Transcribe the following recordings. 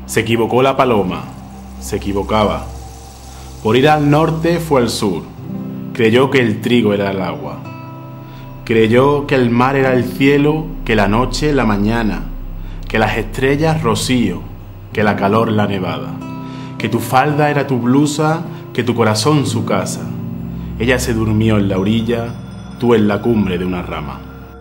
Se equivocó la paloma, se equivocaba. Por ir al norte fue al sur. Creyó que el trigo era el agua. Creyó que el mar era el cielo, que la noche la mañana, que las estrellas rocío, que la calor la nevada, que tu falda era tu blusa, que tu corazón su casa. Ella se durmió en la orilla, tú en la cumbre de una rama.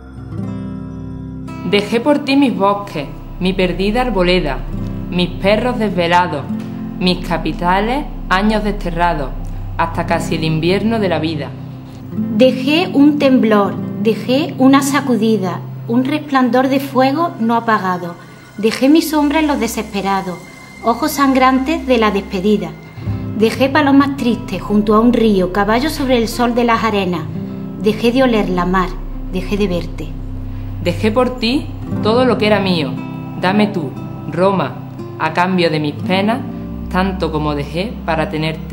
Dejé por ti mis bosques, mi perdida arboleda, mis perros desvelados, mis capitales, años desterrados, hasta casi el invierno de la vida. Dejé un temblor, dejé una sacudida, un resplandor de fuego no apagado. Dejé mi sombra en los desesperados, ojos sangrantes de la despedida. Dejé palomas tristes junto a un río, caballos sobre el sol de las arenas. Dejé de oler la mar, dejé de verte. Dejé por ti todo lo que era mío. Dame tú, Roma, a cambio de mis penas, tanto como dejé para tenerte.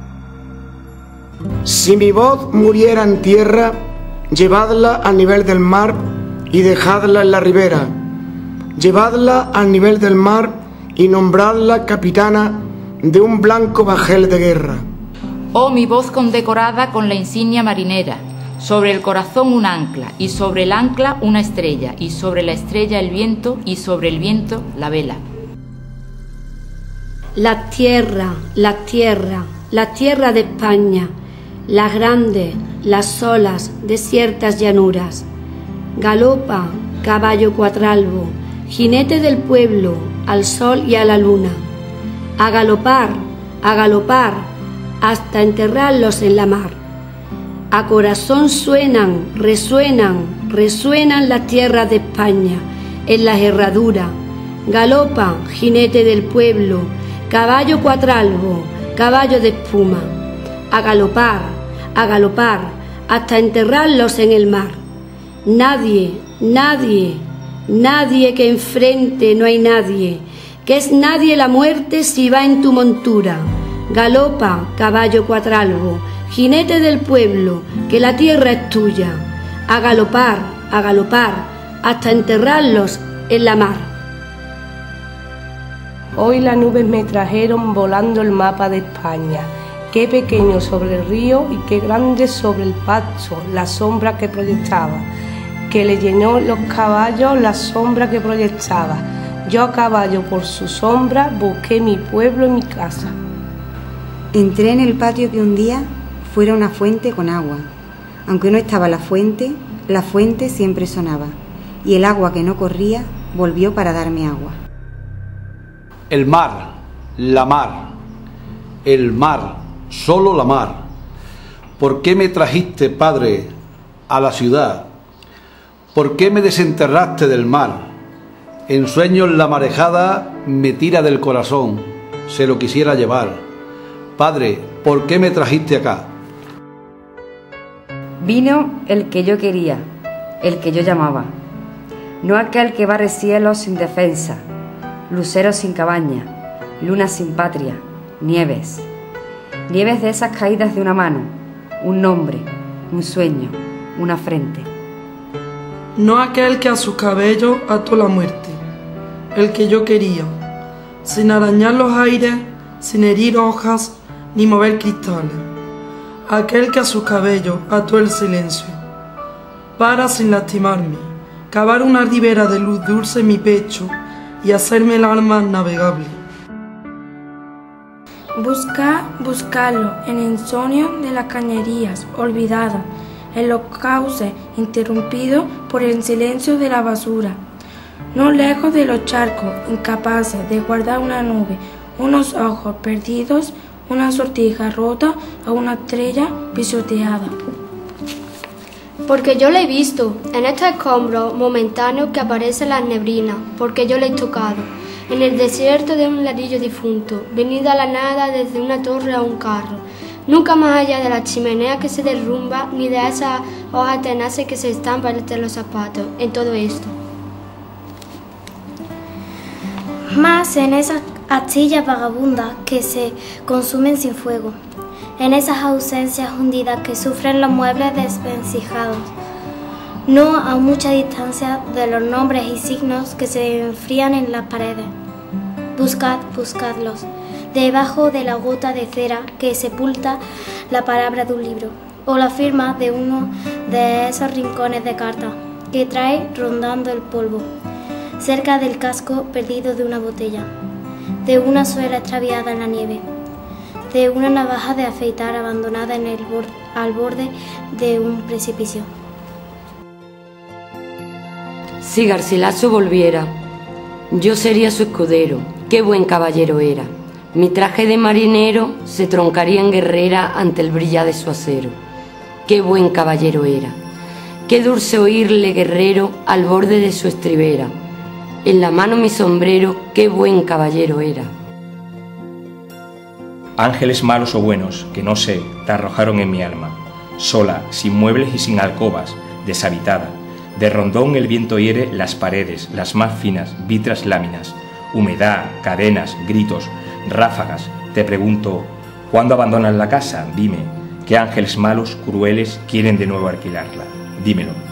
Si mi voz muriera en tierra, llevadla al nivel del mar y dejadla en la ribera. Llevadla al nivel del mar y nombradla capitana de un blanco bajel de guerra. Oh, mi voz condecorada con la insignia marinera, sobre el corazón un ancla, y sobre el ancla una estrella, y sobre la estrella el viento, y sobre el viento la vela. La tierra de España, las grandes, las solas, desiertas llanuras. Galopa, caballo cuatralbo, jinete del pueblo, al sol y a la luna. A galopar, hasta enterrarlos en la mar. A corazón suenan, resuenan las tierras de España, en las herraduras. Galopa, jinete del pueblo, caballo cuatralbo, caballo de espuma. A galopar, hasta enterrarlos en el mar. Nadie que enfrente no hay nadie, que es nadie la muerte si va en tu montura. Galopa, caballo cuatralbo, jinete del pueblo, que la tierra es tuya. A galopar, hasta enterrarlos en la mar. Hoy las nubes me trajeron volando el mapa de España. Qué pequeño sobre el río y qué grande sobre el pasto la sombra que proyectaba. Que le llenó los caballos la sombra que proyectaba. Yo a caballo por su sombra busqué mi pueblo y mi casa. Entré en el patio que un día fuera una fuente con agua. Aunque no estaba la fuente siempre sonaba. Y el agua que no corría volvió para darme agua. El mar, la mar, el mar, solo la mar. ¿Por qué me trajiste, Padre, a la ciudad? ¿Por qué me desenterraste del mar? En sueños la marejada me tira del corazón, se lo quisiera llevar. Padre, ¿por qué me trajiste acá? Vino el que yo quería, el que yo llamaba. No aquel que barre cielos sin defensa, lucero sin cabaña, luna sin patria, nieves. Nieves de esas caídas de una mano, un nombre, un sueño, una frente. No aquel que a sus cabellos ató la muerte, el que yo quería, sin arañar los aires, sin herir hojas, ni mover cristales. Aquel que a sus cabellos ató el silencio, para sin lastimarme, cavar una ribera de luz dulce en mi pecho y hacerme el alma navegable. Buscarlo en el insomnio de las cañerías olvidadas, en los cauces interrumpidos por el silencio de la basura, no lejos de los charcos, incapaces de guardar una nube, unos ojos perdidos, una sortija rota o una estrella pisoteada. Porque yo le he visto en este escombro momentáneo que aparece en las neblinas, porque yo le he tocado en el desierto de un ladrillo difunto, venido a la nada desde una torre a un carro, nunca más allá de la chimenea que se derrumba, ni de esas hojas tenaces que se estampan entre los zapatos, en todo esto. Más en esas astillas vagabundas que se consumen sin fuego, en esas ausencias hundidas que sufren los muebles desvencijados, no a mucha distancia de los nombres y signos que se enfrían en las paredes. Buscad, buscadlos, debajo de la gota de cera que sepulta la palabra de un libro, o la firma de uno de esos rincones de carta que trae rondando el polvo, cerca del casco perdido de una botella, de una suela extraviada en la nieve, de una navaja de afeitar abandonada al borde de un precipicio. Si Garcilaso volviera, yo sería su escudero, qué buen caballero era. Mi traje de marinero se troncaría en guerrera ante el brillar de su acero. Qué buen caballero era. Qué dulce oírle guerrero al borde de su estribera. En la mano mi sombrero, qué buen caballero era. Ángeles malos o buenos, que no sé, te arrojaron en mi alma, sola, sin muebles y sin alcobas, deshabitada. De rondón el viento hiere las paredes, las más finas, vitras láminas, humedad, cadenas, gritos, ráfagas. Te pregunto, ¿cuándo abandonas la casa? Dime, ¿qué ángeles malos, crueles, quieren de nuevo alquilarla? Dímelo.